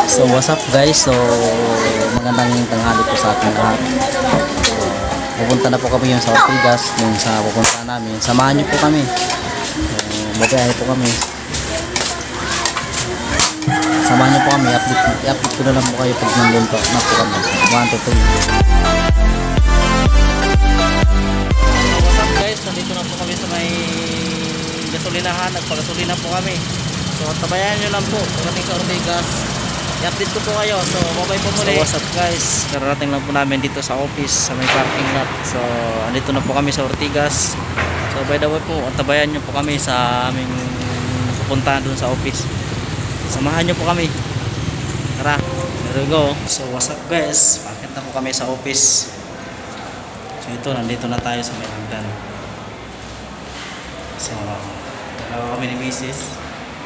So what's up guys, so magandang tanghali po sa ating lahat. Pupunta na po kami yung sa Ortigas, yung sa pupunta namin. Samahan niyo po kami. Babayahe po kami. Samahan niyo po kami, i-update ko na lang po kayo pag nandun po na po kami. 1 to 3. What's up guys, nandito na po kami sa may gasolinahan. Nagpagasolina po kami. So tabayan nyo lang po pagdating sa Ortigas, i-update ko po kayo. So bye po muli. So what's up guys, kararating lang po namin dito sa office sa may parking lot. So andito na po kami sa Ortigas. So by the way po, tabayan nyo po kami sa aming pupuntahan dun sa office. Samahan nyo po kami. Tara, there we go. So what's up guys, bakit na po kami sa office. So ito, nandito na tayo sa may hagdan. So dalawa kami ni Mrs.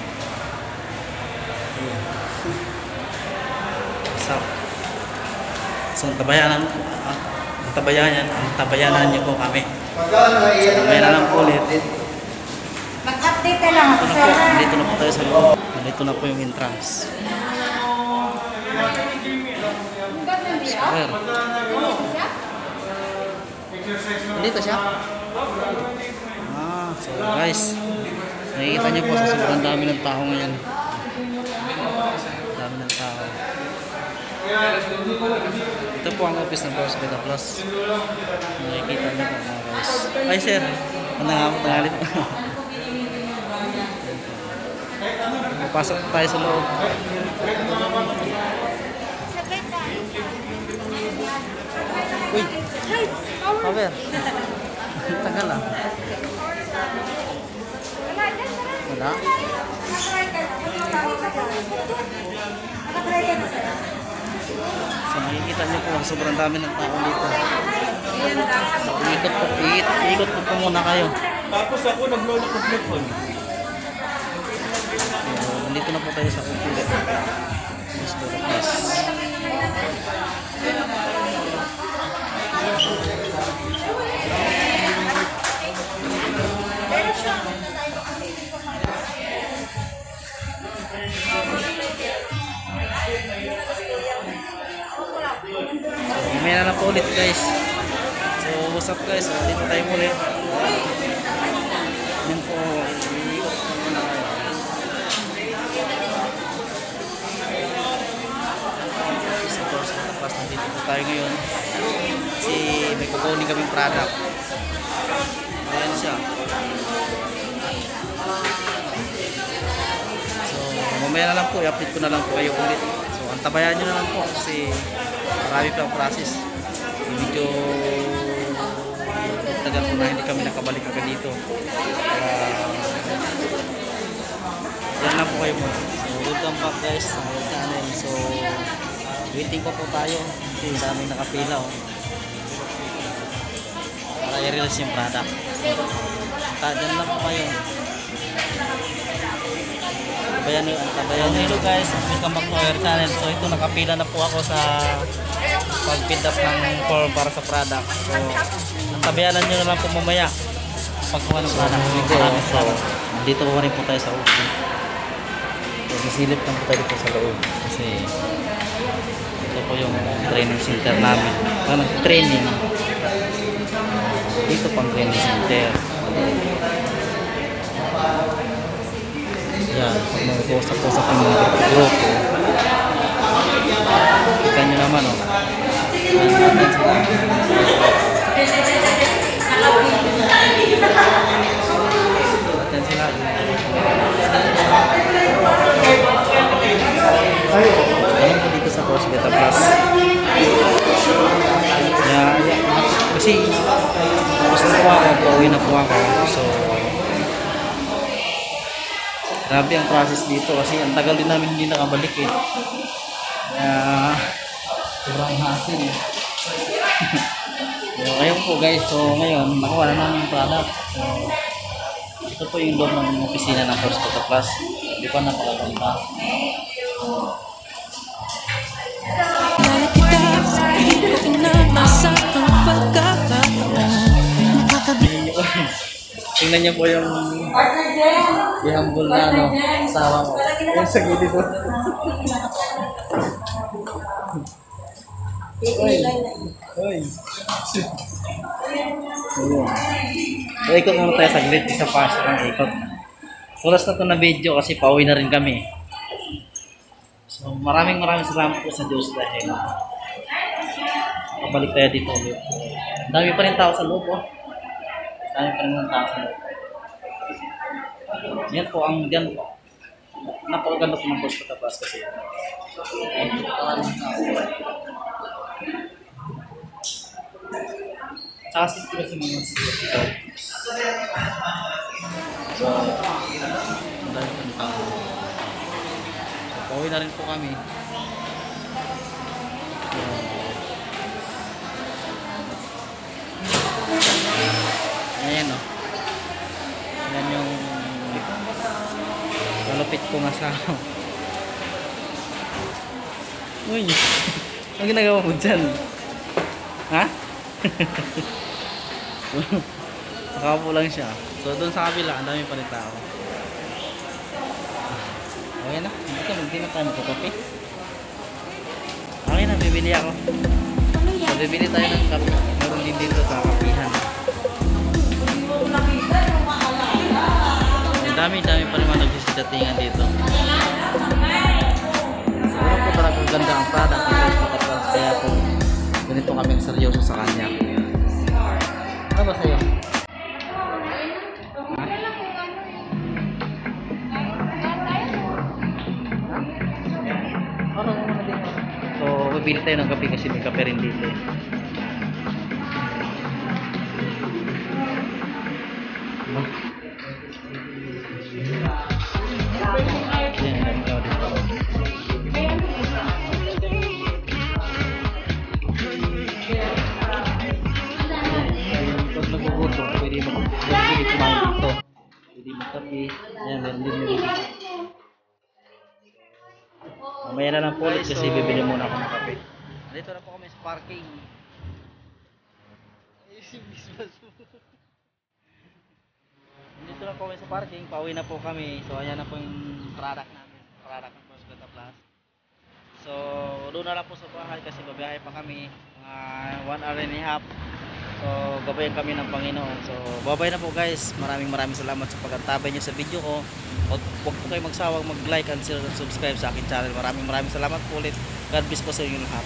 So tabayanan niyo po kami. Tabayanan po ulit. Mag-update na lang ako sa Nandito na po tayo sa loob. Nandito na po yung entrance. Square. Nandito siya? So guys, nakikita niyo po sa sobrang dami ng tao ngayon. Dami ng tao. Ito po ang office ng Boss Beta Plus. Nakikita niyo po mga guys. Ay sir, tanghali po. Papasok tayo sa loob. Uy, Paber. Tagal ah. Wala? So makikita niyo po, sobrang dami ng tao dito. Ikot po muna kayo. Tapos ako nag-vlog po. Nandito na po tayo sa office. May na po ulit guys. So what's up guys, dito tayo muli. Yan po. Tapos nandito po tayo ngayon kasi may kukunin kaming product. Ayan siya. So mamaya na lang po, i-update ko na lang po kayo ulit. So antabayan nyo na lang po kasi marami pa ang process. Medyo tagal po na hindi kami nakabalik agad dito. Yan lang po kayo mo. So welcome back guys sa my channel. So waiting ko po tayo kasi daming nakapila para i-release yung product. Dyan lang po kayo. Tabayan nyo guys, welcome back to our channel. So ito, nakapila na po ako sa pag-pick up ng form para sa product. So tabayanan nyo na lang po mamaya pagkuha ng product. So dito po rin po tayo sa office. So sisilip lang po tayo dito sa loob kasi ito po yung training center namin. Training dito pang training center. Yan, pag mag-usap-usap yung mga grupo, kita nyo naman atin sila ayun po dito sa Boss Beta Plus. Kasi tapos na po ako, pauwi na po ako. So grabe ang process dito kasi ang tagal din namin hindi nakabalik eh. Sobrang hassle eh. So ngayon po guys, so ngayon nakuha na namin yung product. So ito po yung loob ng opisina ng Boss Beta Plus. Hindi pa napakaganda. Tingnan niyo po yung Partner Jen! ihambol na ano, asawa mo. Yung sa gilid mo. Uy. Ayun. So, ikot muna tayo saglit. Isa pa siya ng ikot. Tulas na ito na video kasi pauwi na rin kami. So, maraming salamat po sa Diyos dahil pabalik tayo dito ulit. Ang dami pa rin tao sa loob, oh. Ang dami pa rin ng tao sa loob. Yan po ang dyan po. Napakaganda po ng post ko tapos kasi. Tsaka sila kasi mga sila. So, ang dami pa rin tao. So, pauwi na rin po kami. Ayan o. Ayan yung malupit kong asawa. Uy, ang ginagawa mo dyan? Ha? Nakapo lang siya. So doon sa kabila, ang dami pa rin tao. Okay na, hindi na tayo magkakape. Okay na, bibili ako. So bibili tayo ng kape. Meron din dito sa kapihan. Dami pa rin mga nagsisidatingan dito. Siguro po talagang ganda ang product kaya po ganito kami seryoso sa kanya. Ano ba sa'yo? So bibili tayo ng kape kasi may kape rin dito. Mamaya na lang po ulit kasi bibili muna ako ng kape. Dito na po kami sa parking. Dito na po kami sa parking. Pauwi na po kami. So ayan na po yung product namin. Product ng Prosgata Plus. So doon na lang po sa bahay kasi babiyahe pa kami. 1 hour and a half. So gabayan kami ng Panginoon. So babay na po guys. Maraming salamat sa pag-antabay nyo sa video ko. Huwag po kayo magsawang mag-like and share and subscribe sa akin channel. Maraming salamat po ulit. God bless po sa inyo lahat.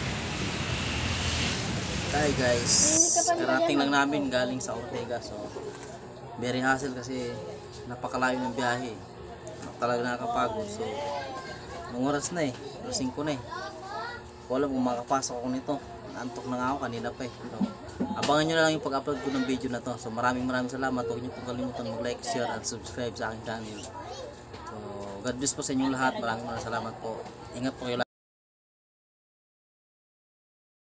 Hi guys. Karating lang namin galing sa Ortega. So very hassle kasi napakalayo ng biyahe. Talaga nakakapagod. So ang oras na eh. 5 na eh. Kung alam kung makapasok ako nito. Antok na nga ako kanina pa eh. So, abangan nyo na lang yung pag-upload ko ng video na to. So maraming salamat. Huwag nyo pong kalimutan mag-like, share, and subscribe sa aking channel. So God bless po sa inyong lahat. Maraming salamat po. Ingat po kayo lahat.